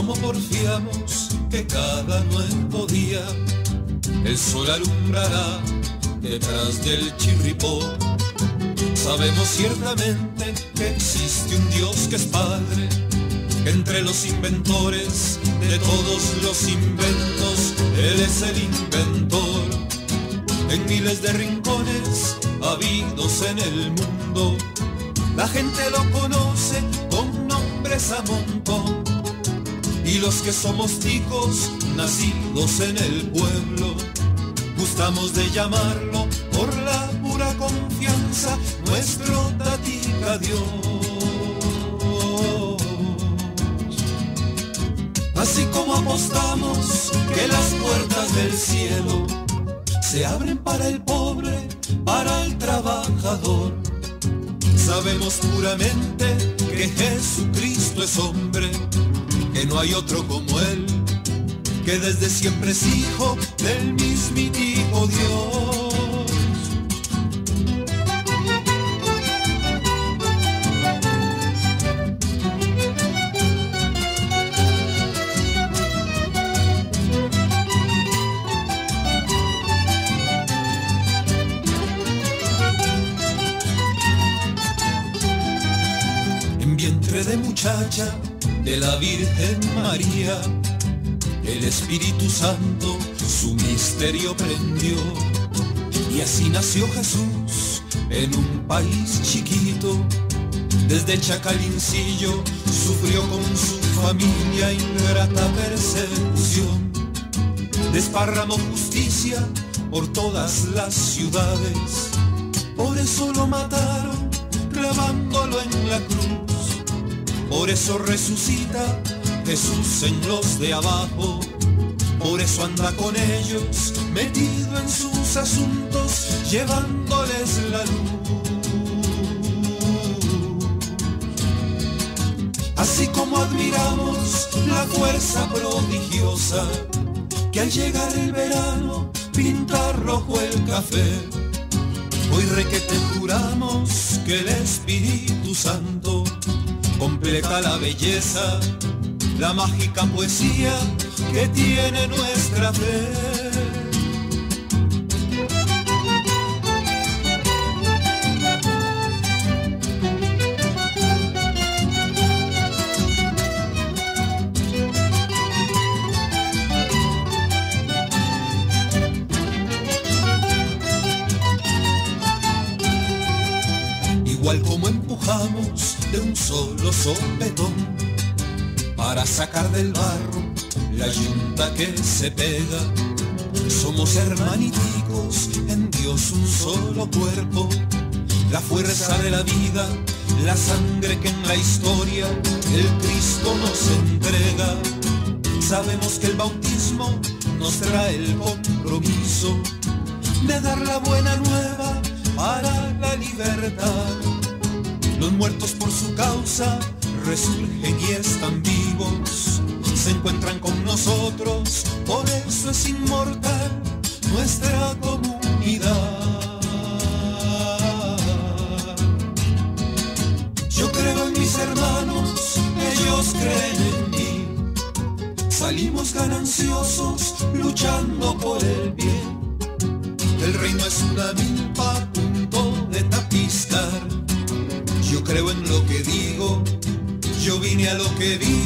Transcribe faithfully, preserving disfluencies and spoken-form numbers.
como porfiamos que cada nuevo día el sol alumbrará detrás del chirripó. Sabemos ciertamente que existe un Dios que es Padre, que entre los inventores de todos los inventos, Él es el inventor. En miles de rincones habidos en el mundo, la gente lo conoce con nombres a montón. Y los que somos ticos, nacidos en el pueblo, gustamos de llamarlo por la pura confianza, nuestro tatica Dios. Así como apostamos que las puertas del cielo se abren para el pobre, para el trabajador, sabemos puramente que Jesucristo es hombre, que no hay otro como Él, que desde siempre es hijo del mismitico Dios. En vientre de muchacha de la Virgen María, el Espíritu Santo su misterio prendió, y así nació Jesús en un país chiquito. Desde Chacalincillo sufrió con su familia ingrata persecución, desparramó justicia por todas las ciudades, por eso lo mataron clavándolo en la cruz. Por eso resucita Jesús en los de abajo, por eso anda con ellos, metido en sus asuntos, llevándoles la luz. Así como admiramos la fuerza prodigiosa que al llegar el verano pinta rojo el café, hoy requete juramos que el Espíritu Santo completa la belleza, la mágica poesía que tiene nuestra fe. Igual como empujamos de un solo sopetón para sacar del barro la yunta que se pega, somos hermaniticos, en Dios un solo cuerpo, la fuerza de la vida, la sangre que en la historia el Cristo nos entrega. Sabemos que el bautismo nos trae el compromiso de dar la buena nueva para la libertad. Los muertos por su causa resurgen y están vivos, se encuentran con nosotros, por eso es inmortal nuestra comunidad. Yo creo en mis hermanos, ellos creen en mí, salimos gananciosos luchando por el bien. El reino es una milpa a punto de tapizcar. Yo creo en lo que digo, yo vine a lo que vi.